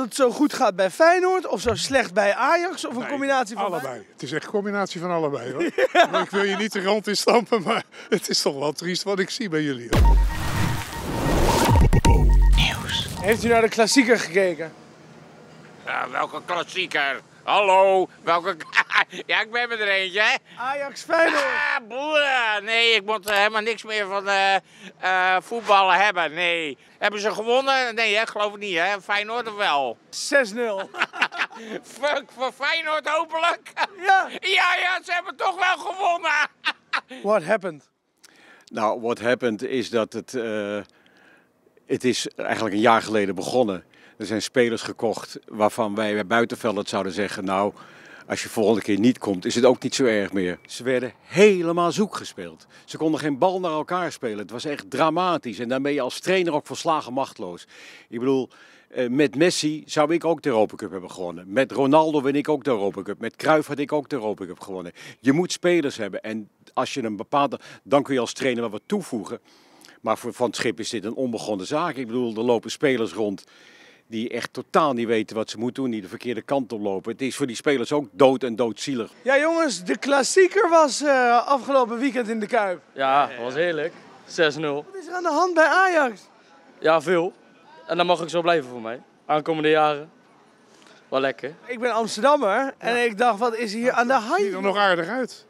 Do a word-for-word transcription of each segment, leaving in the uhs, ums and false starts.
het zo goed gaat bij Feyenoord of zo slecht bij Ajax? Of een Nee, combinatie van allebei. beide? Het is echt een combinatie van allebei hoor. Ja. Ik wil je niet de rand in stampen, maar het is toch wel triest wat ik zie bij jullie. Hoor. Nieuws. Heeft u naar de klassieker gekeken? Ja, welke klassieker? Hallo, welke... ja, ik ben er eentje, hè? Ajax Feyenoord. Ah, boe, nee, ik moet uh, helemaal niks meer van uh, uh, voetballen hebben, nee. Hebben ze gewonnen? Nee, hè? Geloof ik niet, hè? Feyenoord of wel? zes nul. Fuck, voor Feyenoord hopelijk? Ja. Ja, ja, ze hebben toch wel gewonnen. What happened? Nou, what happened is dat het... Uh, het is eigenlijk een jaar geleden begonnen. Er zijn spelers gekocht waarvan wij bij buitenvelders zouden zeggen... nou, als je volgende keer niet komt, is het ook niet zo erg meer. Ze werden helemaal zoek gespeeld. Ze konden geen bal naar elkaar spelen. Het was echt dramatisch. En dan ben je als trainer ook volslagen machteloos. Ik bedoel, met Messi zou ik ook de Europa Cup hebben gewonnen. Met Ronaldo win ik ook de Europa Cup. Met Cruyff had ik ook de Europa Cup gewonnen. Je moet spelers hebben. En als je een bepaalde... dan kun je als trainer wel wat toevoegen. Maar voor Van 't Schip is dit een onbegonnen zaak. Ik bedoel, er lopen spelers rond... die echt totaal niet weten wat ze moeten doen, die de verkeerde kant op lopen. Het is voor die spelers ook dood en doodzielig. Ja jongens, de klassieker was uh, afgelopen weekend in de Kuip. Ja, dat was heerlijk. zes nul. Wat is er aan de hand bij Ajax? Ja, veel. En dat mag ik zo blijven voor mij. Aankomende jaren. Wel lekker. Ik ben Amsterdammer en ja. ik dacht, wat is hier aan de hand? Ziet er nog aardig uit.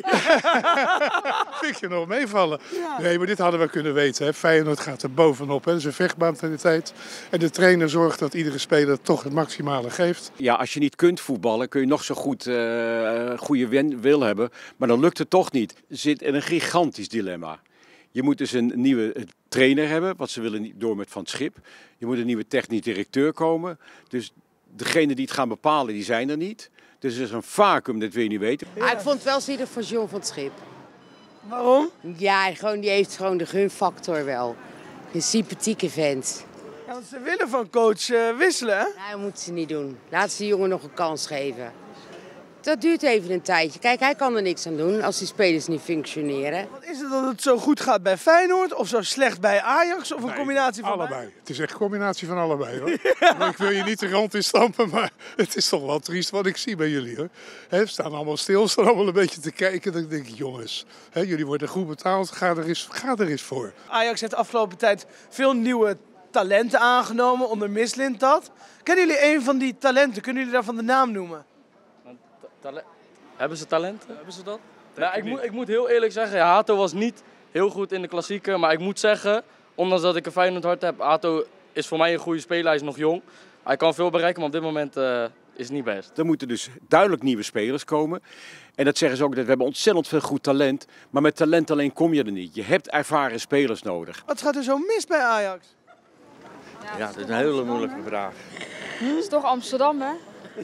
Vind je nog meevallen? Ja. Nee, maar dit hadden we kunnen weten. Hè. Feyenoord gaat er bovenop. Hè. Dat is een vechtbaantaliteit. En de trainer zorgt dat iedere speler toch het maximale geeft. Ja, als je niet kunt voetballen, kun je nog zo goed uh, goede wil hebben. Maar dan lukt het toch niet. Er zit in een gigantisch dilemma. Je moet dus een nieuwe trainer hebben, wat ze willen door met Van 't Schip. Je moet een nieuwe technisch directeur komen. Dus degenen die het gaan bepalen, die zijn er niet. Dus er is een vacuüm, dat wil je niet weten. Ja. Ah, ik vond het wel zielig voor John van 't Schip. Waarom? Ja, gewoon, die heeft gewoon de gunfactor wel. Een sympathieke vent. Ja, want ze willen van coach uh, wisselen, hè? Nou, dat moeten ze niet doen. Laat ze die jongen nog een kans geven. Dat duurt even een tijdje. Kijk, hij kan er niks aan doen als die spelers niet functioneren. Wat is het dat het zo goed gaat bij Feyenoord of zo slecht bij Ajax of een nee, combinatie van allebei. beide? Het is echt een combinatie van allebei hoor. Ja. Ik wil je niet de rand in stampen, maar het is toch wel triest wat ik zie bij jullie hoor. He, we staan allemaal stil, staan allemaal een beetje te kijken. Dan denk ik, jongens, he, jullie worden goed betaald, ga er, eens, ga er eens voor. Ajax heeft de afgelopen tijd veel nieuwe talenten aangenomen, onder Mislintat. Kennen jullie een van die talenten? Kunnen jullie daarvan de naam noemen? Hebben ze talenten? Hebben ze dat? Nou, ik, moet, ik moet heel eerlijk zeggen, ja, Hato was niet heel goed in de klassieker. Maar ik moet zeggen, ondanks dat ik een Feyenoord hart heb, Hato is voor mij een goede speler. Hij is nog jong. Hij kan veel bereiken, maar op dit moment uh, is het niet best. Er moeten dus duidelijk nieuwe spelers komen. En dat zeggen ze ook, dat we hebben ontzettend veel goed talent. Maar met talent alleen kom je er niet. Je hebt ervaren spelers nodig. Wat gaat er zo mis bij Ajax? Ja, ja dat is een hele moeilijke vraag. Hm? Dat is toch Amsterdam, hè?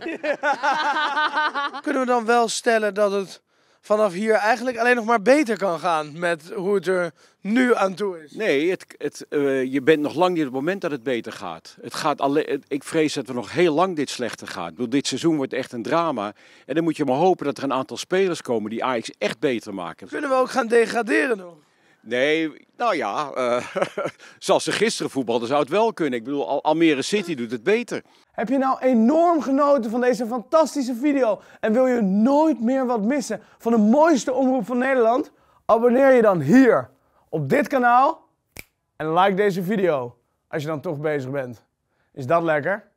Kunnen we dan wel stellen dat het vanaf hier eigenlijk alleen nog maar beter kan gaan met hoe het er nu aan toe is? Nee, het, het, uh, je bent nog lang niet op het moment dat het beter gaat. Het gaat alleen, ik vrees dat we nog heel lang dit slechter gaat. Ik bedoel, dit seizoen wordt echt een drama. En dan moet je maar hopen dat er een aantal spelers komen die Ajax echt beter maken. Kunnen we ook gaan degraderen nog? Nee, nou ja, uh, zoals ze gisteren voetbalden zou het wel kunnen. Ik bedoel, Al Almere City doet het beter. Heb je nou enorm genoten van deze fantastische video en wil je nooit meer wat missen van de mooiste omroep van Nederland? Abonneer je dan hier op dit kanaal en like deze video als je dan toch bezig bent. Is dat lekker?